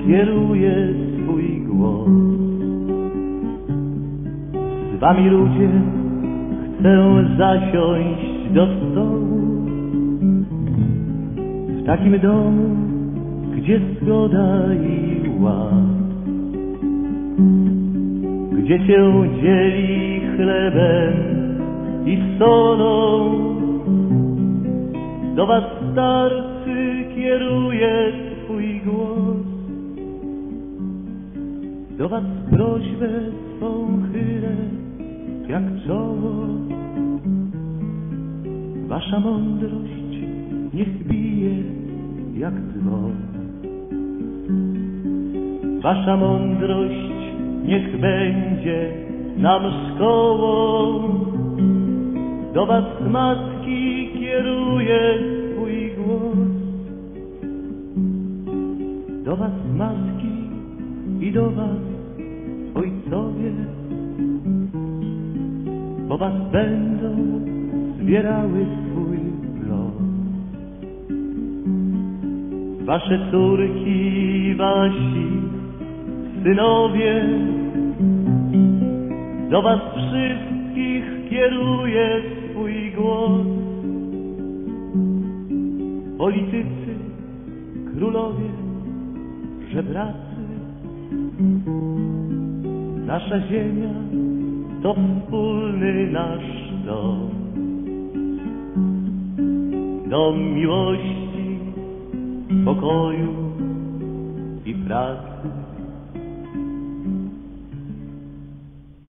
kieruje swój głos. Z wami ludzie chcę zasiąść do stołu, w takim domu, gdzie zgoda i ład, gdzie się dzieli chlebem i solą. Do was starcy kieruje swój głos, do was prośbę swą chylę jak czoło. Wasza mądrość niech bije jak dzwon. Wasza mądrość niech będzie nam szkołą. Do was matki kieruje swój głos, do was matki i do was ojcowie, bo was będą zbierały swój los. Wasze córki, wasi synowie, do was wszystkich kieruje swój głos. Politycy, królowie, żebracy, nasza ziemia to wspólny nasz dom. Dom miłości, pokoju i pracy.